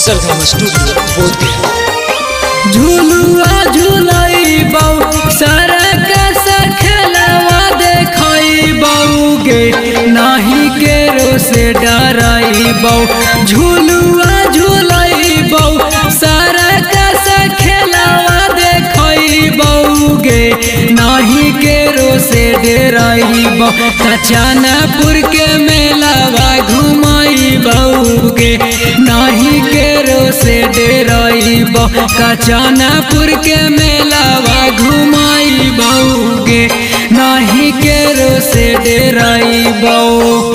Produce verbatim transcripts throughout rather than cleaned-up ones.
सरगम studio बोलते झूलुआ झूलाई बऊ सारा का खेलवा देखई बऊ गे नाही के रो से डराई बऊ। झूलुआ झूलाई बऊ सारा का खेलवा देखई बऊ गे नाही के रो से डराई बऊ। कचानापुर के मेलावा घुमाई बऊ गे नाही के रो से डराई बऊ। कचानापुर के मेलावा घुमाई बऊ गे नाही के रो से डराई बऊ।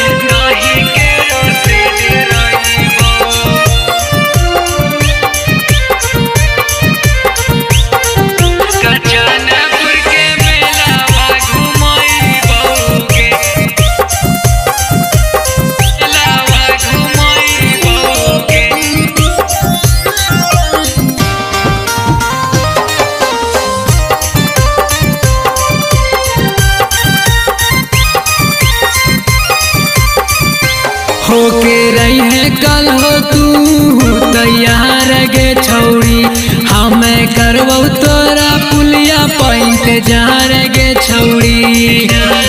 होके रही है कल हो तू तैयार गे छौड़ी हमें करबो तोरा पुलिया पॉइंट जार गे छौड़ी।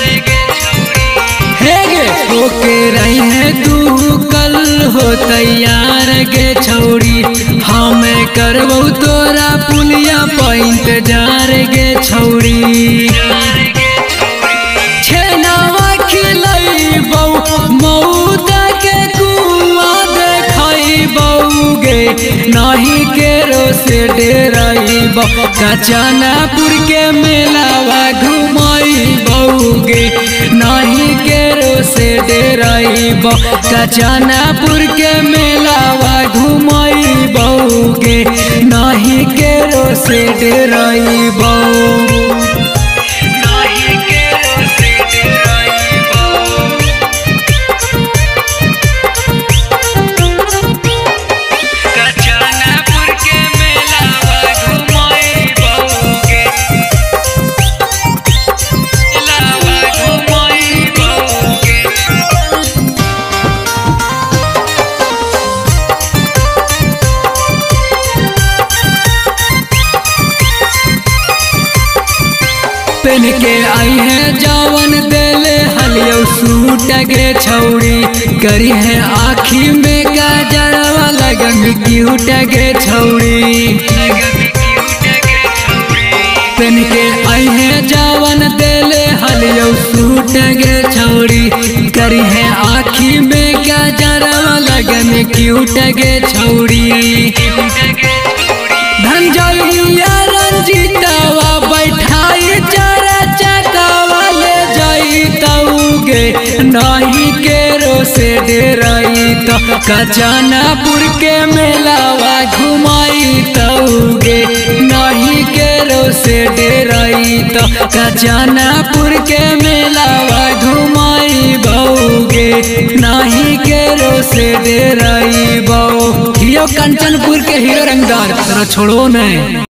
हे गे होके रही है तू कल हो तैयार गे छौड़ी हमें करबो तोरा पुलिया पॉइंट जार गे छौड़ी। छेनावा खिलाई बऊ मऊद नाही के रो से डराई बऊ। कचानापुर के मेलावा घुमाई बऊ गे नाही के रो से डराई बऊ। कचानापुर के मेलावा घुमाई बऊ गे नाही के रो से डराई बऊ। पहन के आई है जावन देले हलियो सूट गे छौड़ी करी है आँखी में गाजरवा लगन क्यूट गे छौड़ी। पहन के आई है जावन देले हलियो सूट गे छौड़ी करी है आँखी में गाजरवा लगन क्यूट गे छौड़ी। धनजइया रंजीतावा बैठाई चारा चकावा ले जाई तऊ गे नाही के रो से डराई तो। कचानापुर के मेलावा घुमाई तऊ गे नाही के रो से डराई तो। कचानापुर के मेलावा घुमाई बऊ गे नाही के रो से डराई बऊ। यो कंचनपुर के हीरो रंगदार तेरा छोड़ो नहीं।